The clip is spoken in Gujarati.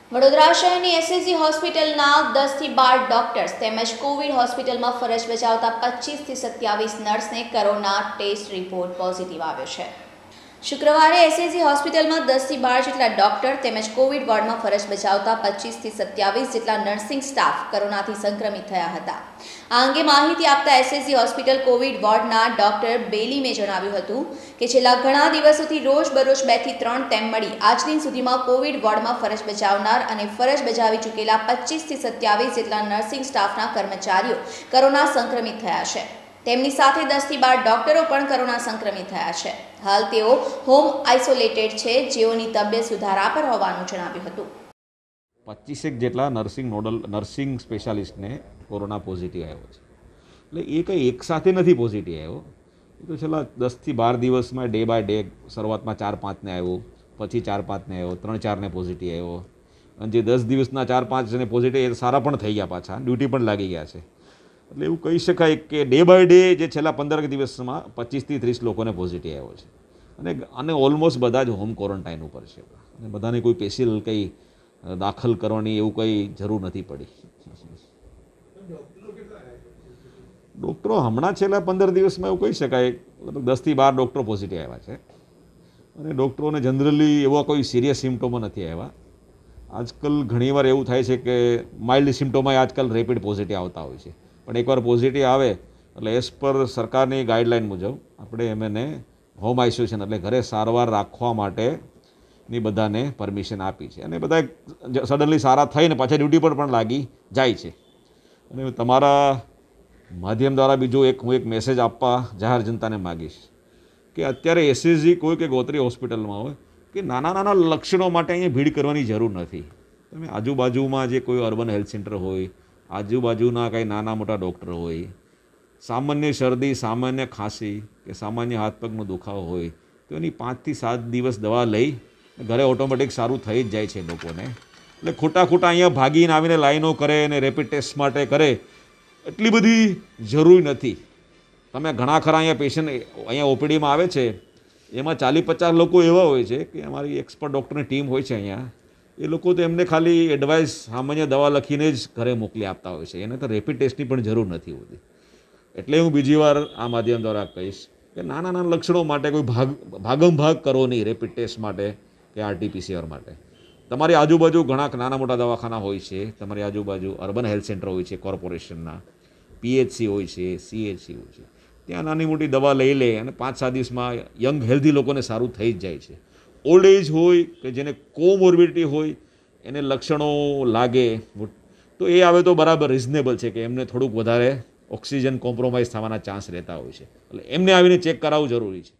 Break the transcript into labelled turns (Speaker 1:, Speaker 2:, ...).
Speaker 1: વડોદરા શહેરની એસએસજી હોસ્પિટલના 10થી 12 ડોક્ટર્સ તેમજ કોવિડ હોસ્પિટલમાં ફરજ બજાવતા 25થી 27 નર્સને કોરોના ટેસ્ટ રિપોર્ટ પોઝિટિવ આવ્યો છે। શુક્રવારે એસએસજી હોસ્પિટલમાં 10થી 12 જેટલા ડોક્ટર તેમજ કોવિડ વોર્ડમાં ફરજ બજાવતા 25થી 27 જેટલા નર્સિંગ સ્ટાફ કોરોનાથી સંક્રમિત થયા હતા। આ અંગે માહિતી આપતા એસએસજી હોસ્પિટલ કોવિડ વોર્ડના ડોક્ટર બેલીમે જણાવ્યું હતું કે છેલ્લા ઘણા દિવસોથી રોજબરોજ 2 થી 3 તેમ મળી આજ દિન સુધીમાં કોવિડ વોર્ડમાં ફરજ બજાવનાર અને ફરજ બજાવી ચૂકેલા 25થી 27 જેટલા નર્સિંગ સ્ટાફના કર્મચારીઓ કોરોના સંક્રમિત થયા છે। તેમની સાથે 10થી 12 ડોક્ટરો પણ કોરોના સંક્રમિત થયા છે। હાલ તેઓ હોમ આઇસોલેટેડ છે, જેઓની તબિયત સુધારા પર હોવાનું જણાવ્યું હતું।
Speaker 2: 25 જેટલા નર્સિંગ સ્પેશિયાલિસ્ટને કોરોના પોઝિટિવ આવ્યો છે। એટલે એ કંઈ એકસાથે નથી પોઝિટિવ આવ્યો, એ તો છેલ્લા 10થી 12 દિવસમાં ડે બાય ડે શરૂઆતમાં 4-5ને આવ્યો, પછી 4-5ને આવ્યો, 3-4ને પોઝિટિવ આવ્યો, અને જે 10 દિવસના 4-5ને પોઝિટિવ એ સારા પણ થઈ ગયા, પાછા ડ્યુટી પણ લાગી ગયા છે। એટલે એવું કહી શકાય કે ડે બાય ડે જે છેલ્લા 15 દિવસમાં 25થી 30 લોકોને પોઝિટિવ આવ્યો છે, અને ઓલમોસ્ટ બધા જ હોમ ક્વોરન્ટાઇન ઉપર છે, અને બધાને કોઈ સ્પેશિયલ કંઈ દાખલ કરવાની એવું કંઈ જરૂર નથી પડી। ડૉક્ટરો હમણાં છેલ્લા 15 દિવસમાં એવું કહી શકાય લગભગ 10થી 12 ડૉક્ટરો પોઝિટિવ આવ્યા છે, અને ડૉક્ટરોને જનરલી એવા કોઈ સિરિયસ સિમ્ટોમો નથી આવ્યા। આજકાલ ઘણીવાર એવું થાય છે કે માઇલ્ડ સિમ્ટોમાં આજકાલ રેપિડ પોઝિટિવ આવતા હોય છે, પણ એકવાર પોઝિટિવ આવે એટલે એઝ પર સરકારની ગાઈડલાઇન મુજબ આપણે એમને હોમ આઇસોલેશન એટલે ઘરે સારવાર રાખવા માટેની બધાને પરમિશન આપી છે, અને બધા સડનલી સારા થઈને પાછા ડ્યુટી પર પણ લાગી જાય છે। અને તમારા માધ્યમ દ્વારા બીજો હું એક મેસેજ આપવા જાહેર જનતાને માગીશ કે અત્યારે એસએસજી કોઈ કે ગોત્રી હોસ્પિટલમાં હોય કે નાના લક્ષણો માટે અહીંયા ભીડ કરવાની જરૂર નથી। તમે આજુબાજુમાં જે કોઈ અર્બન હેલ્થ સેન્ટર હોય, આજુબાજુના કંઈ નાના મોટા ડૉક્ટર હોય, સામાન્ય શરદી, સામાન્ય ખાંસી કે સામાન્ય હાથ પગનો દુખાવો હોય તો એની 5થી 7 દિવસ દવા લઈ ઘરે ઓટોમેટિક સારું થઈ જ જાય છે લોકોને। એટલે ખોટા અહીંયા ભાગીને આવીને લાઈનો કરે અને રેપિડ ટેસ્ટ માટે કરે એટલી બધી જરૂરી નથી। તમે ઘણા ખરા અહીંયા પેશન્ટ અહીંયા ઓપીડીમાં આવે છે, એમાં 40-50 લોકો એવા હોય છે કે અમારી એક્સપર્ટ ડૉક્ટરની ટીમ હોય છે અહીંયા, એ લોકો તો એમને ખાલી એડવાઇસ સામાન્ય દવા લખીને જ ઘરે મોકલી આપતા હોય છે, એને તો રેપિડ ટેસ્ટની પણ જરૂર નથી હોતી। એટલે હું બીજી વાર આ માધ્યમ દ્વારા કહીશ કે નાના લક્ષણો માટે કોઈ ભાગમ કરો નહીં રેપિડ ટેસ્ટ માટે કે RT-PCR માટે। તમારી આજુબાજુ ઘણા નાના મોટા દવાખાના હોય છે, તમારી આજુબાજુ અર્બન હેલ્થ સેન્ટર હોય છે, કોર્પોરેશનના PHC હોય છે, CHC હોય છે, ત્યાં નાની મોટી દવા લઈ લે અને 5-7 દિવસમાં યંગ હેલ્ધી લોકોને સારું થઈ જ જાય છે। ઓલ્ડ એજ હોય કે જેને કોમોર્બિડિટી હોય, એને લક્ષણો લાગે તો એ આવે તો બરાબર રિઝનેબલ છે કે એમને થોડુંક વધારે ઓક્સિજન કોમ્પ્રોમાઇઝ થવાના ચાન્સ રહેતા હોય છે, એટલે એમને આવીને ચેક કરાવવું જરૂરી છે।